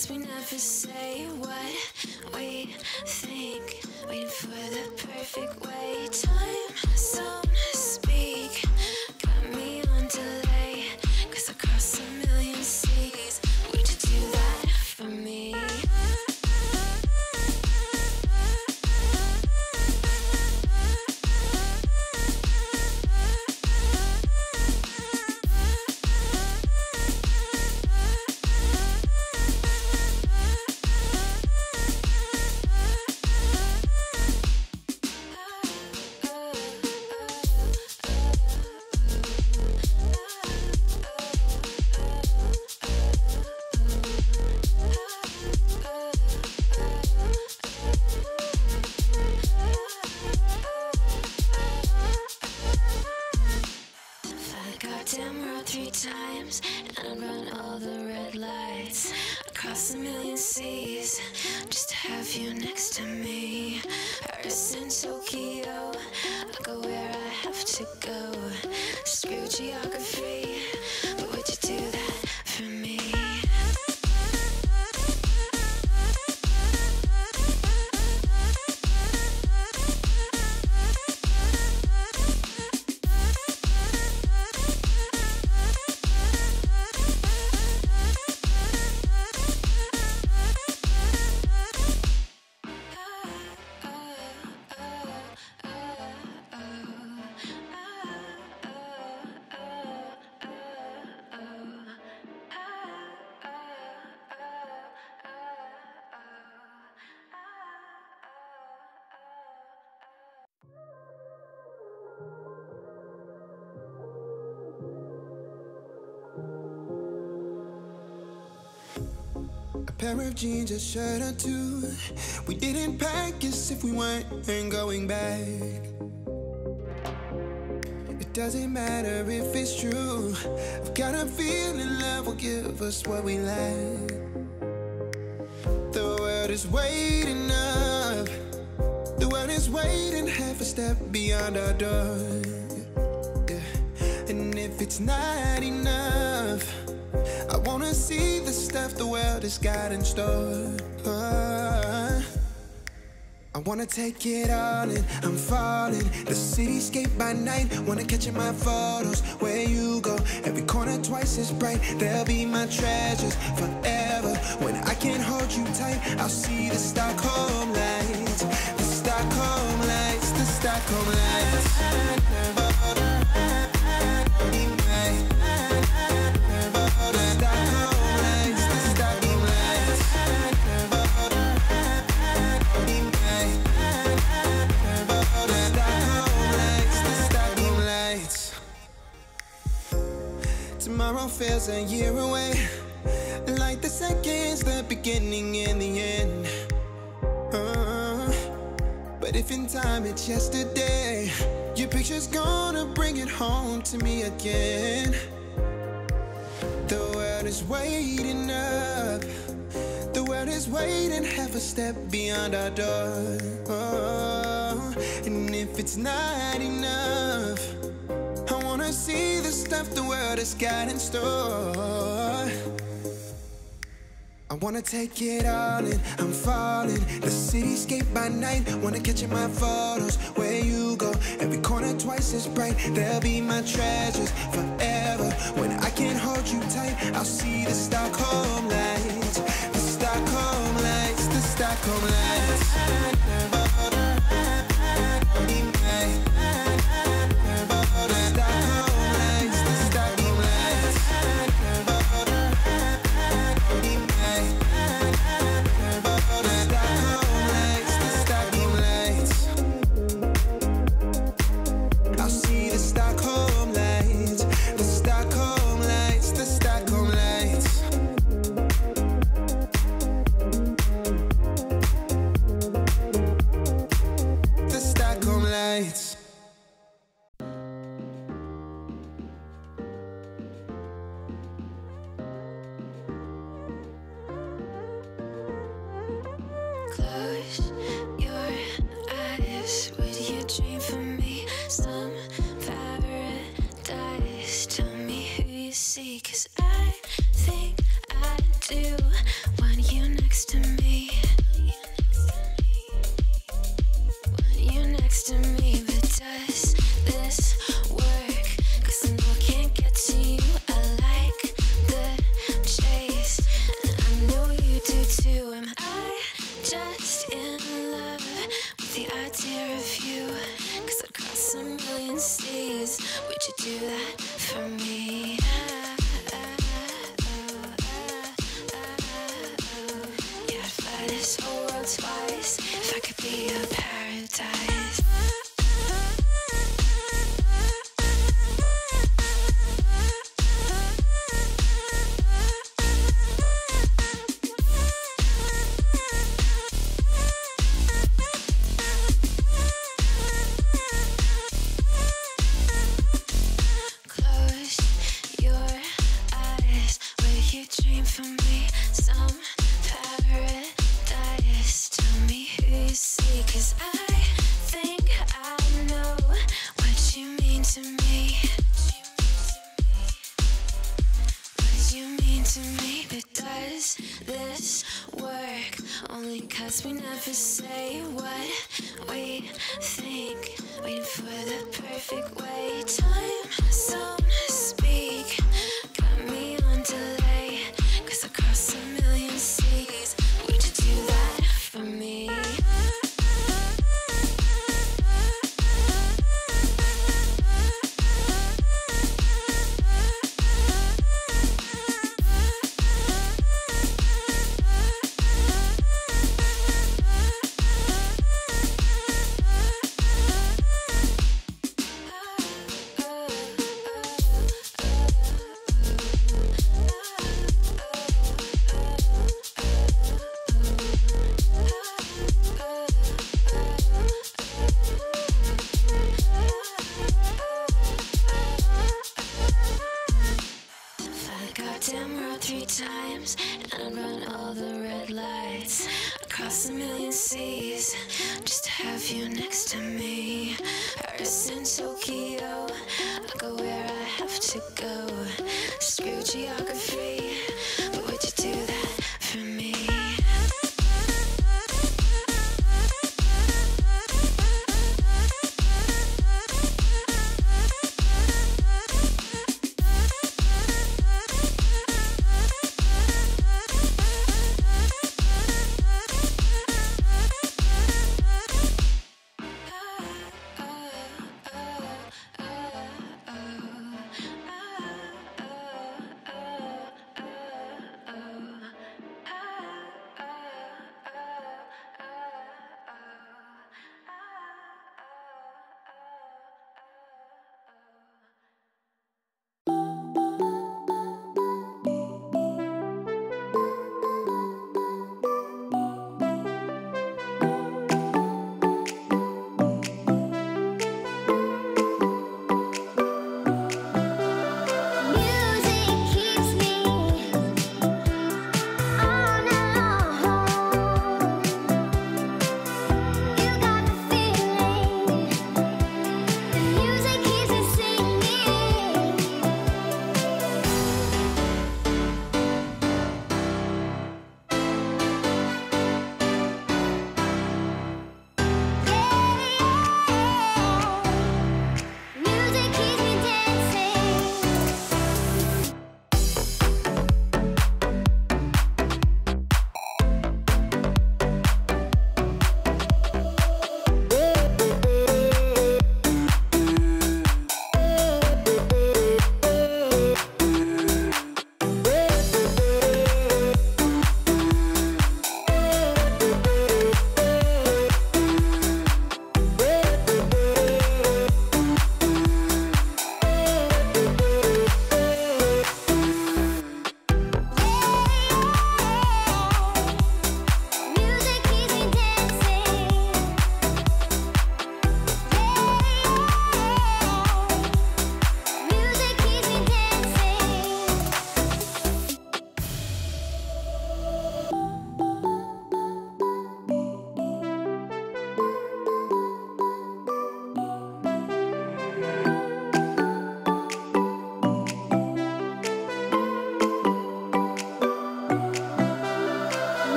guess we never say what we think, waiting for the perfect way. Time zone speak, got me on delay, 'cause across a million seas, would you do that for me? Goddamn road 3 times, and I'd run all the red lights across a million seas just to have you next to me. Paris and Tokyo, I'll go where I have to go. Screw geography, but would you do that for me? A pair of jeans, a shirt or two. We didn't pack as if we weren't going back. It doesn't matter if it's true. I've got a feeling love will give us what we lack. The world is waiting up. The world is waiting half a step beyond our door. Yeah. And if it's not enough, I wanna see the stuff the world has got in store. I wanna take it all in, I'm falling. The cityscape by night, wanna catch in my photos. Where you go, every corner twice as bright. They'll be my treasures forever. When I can't hold you tight, I'll see the Stockholm lights. The Stockholm lights, the Stockholm lights. Tomorrow feels a year away, like the seconds, the beginning and the end. But if in time it's yesterday, your picture's gonna bring it home to me again. The world is waiting up. The world is waiting half a step beyond our door. And if it's not enough, I wanna see the stuff the world has got in store. I wanna take it all in, I'm falling. The cityscape by night, wanna catch in my photos. Where you go, every corner twice as bright. They'll be my treasures forever. When I can't hold you tight, I'll see the Stockholm lights. The Stockholm lights, the Stockholm lights. Close your eyes, would you dream for me some paradise? Tell me who you see, 'cause I think I do. When you guess we never say what we think. Waiting for the perfect way. Time, zone, speak. Got me on delay. 'Cause across a million seas, would you do that for me? Goddamn road 3 times, and I'd run all the red lights across a million seas just to have you next to me. Paris and Tokyo, I'll go where I have to go. Screw geography.